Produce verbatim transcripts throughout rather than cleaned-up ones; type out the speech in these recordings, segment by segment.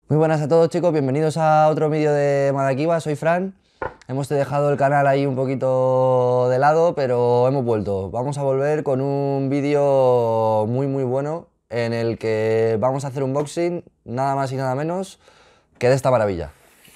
Muy buenas a todos, chicos, bienvenidos a otro vídeo de Madakiba, soy Fran. Hemos dejado el canal ahí un poquito de lado, pero hemos vuelto. Vamos a volver con un vídeo muy muy bueno en el que vamos a hacer un unboxing, nada más y nada menos que de esta maravilla.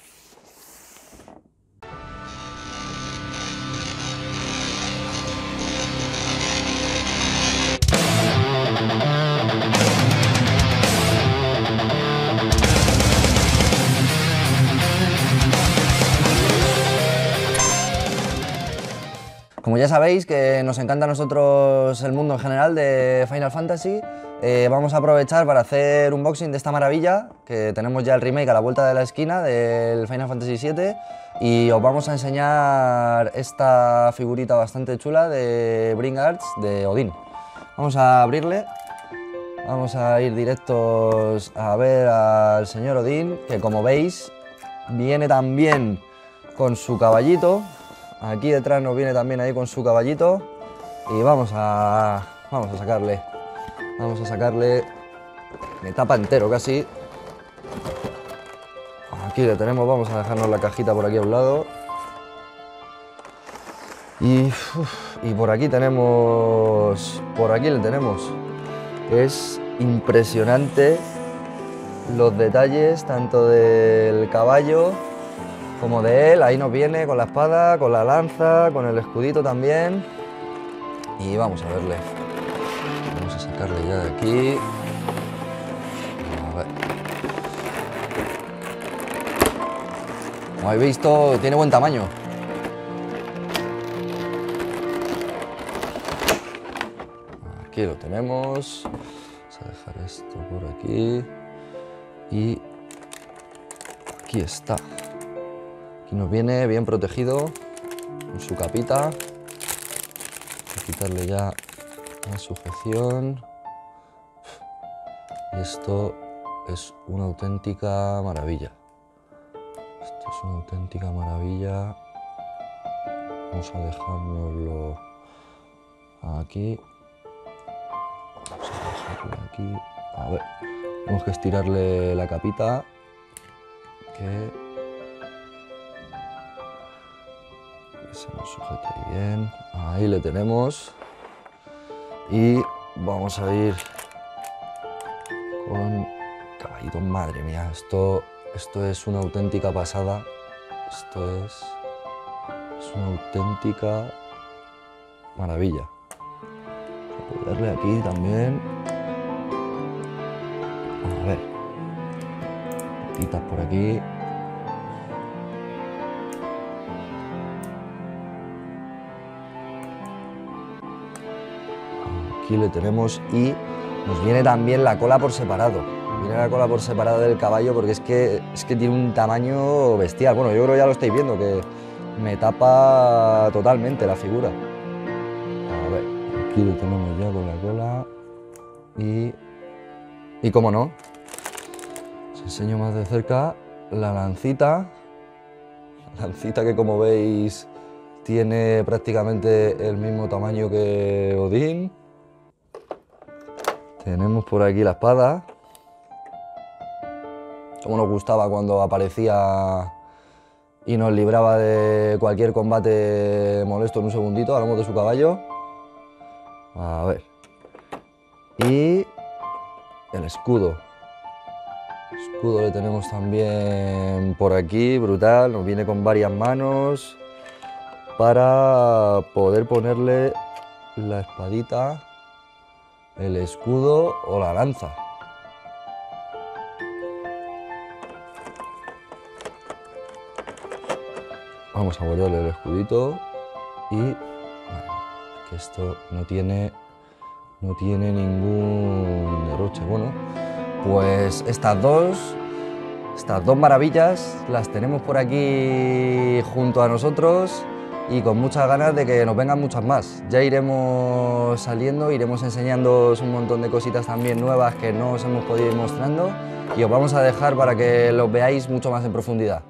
Como ya sabéis que nos encanta a nosotros el mundo en general de Final Fantasy, eh, vamos a aprovechar para hacer un unboxing de esta maravilla, que tenemos ya el remake a la vuelta de la esquina del Final Fantasy siete, y os vamos a enseñar esta figurita bastante chula de Bring Arts de Odín. Vamos a abrirle, vamos a ir directos a ver al señor Odín, que como veis viene también con su caballito. Aquí detrás nos viene también ahí con su caballito y vamos a, vamos a sacarle, vamos a sacarle, me tapa entero casi. Aquí le tenemos, vamos a dejarnos la cajita por aquí a un lado. Y, uf, y por aquí tenemos, por aquí le tenemos. Es impresionante los detalles tanto del caballo como de él. Ahí nos viene con la espada, con la lanza, con el escudito también. Y vamos a verle. Vamos a sacarle ya de aquí. A ver. Como habéis visto, tiene buen tamaño. Aquí lo tenemos. Vamos a dejar esto por aquí. Y aquí está. Nos viene bien protegido con su capita. Voy a quitarle ya la sujeción. Y esto es una auténtica maravilla. Esto es una auténtica maravilla. Vamos a dejárnoslo aquí. Vamos a dejarlo aquí. A ver, tenemos que estirarle la capita. Que se nos sujeta ahí bien, ahí le tenemos y vamos a ir con caballito. Madre mía, esto, esto es una auténtica pasada, esto es, es una auténtica maravilla. Voy a darle aquí también, a ver, puntitas por aquí. Aquí le tenemos y nos viene también la cola por separado. Viene la cola por separado del caballo porque es que, es que tiene un tamaño bestial. Bueno, yo creo que ya lo estáis viendo, que me tapa totalmente la figura. A ver, aquí lo tenemos ya con la cola y, y como no, os enseño más de cerca la lancita. La lancita que, como veis, tiene prácticamente el mismo tamaño que Odín. Tenemos por aquí la espada. Como nos gustaba cuando aparecía y nos libraba de cualquier combate molesto en un segundito. Hablamos de su caballo. A ver. Y el escudo. El escudo le tenemos también por aquí, brutal. Nos viene con varias manos para poder ponerle la espadita, el escudo o la lanza. Vamos a guardarle el escudito y bueno, que esto no tiene, no tiene ningún derroche. Bueno, pues estas dos, estas dos maravillas las tenemos por aquí junto a nosotros. Y con muchas ganas de que nos vengan muchas más. Ya iremos saliendo, iremos enseñándoos un montón de cositas también nuevas que no os hemos podido ir mostrando y os vamos a dejar para que los veáis mucho más en profundidad.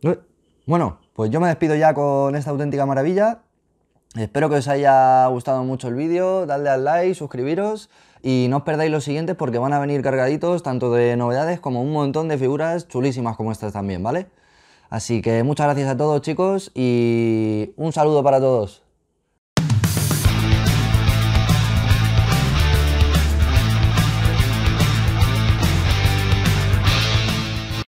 Eh, Bueno, pues yo me despido ya con esta auténtica maravilla. Espero que os haya gustado mucho el vídeo, dadle al like, suscribiros y no os perdáis los siguientes porque van a venir cargaditos tanto de novedades como un montón de figuras chulísimas como estas también, ¿vale? Así que muchas gracias a todos chicos y un saludo para todos.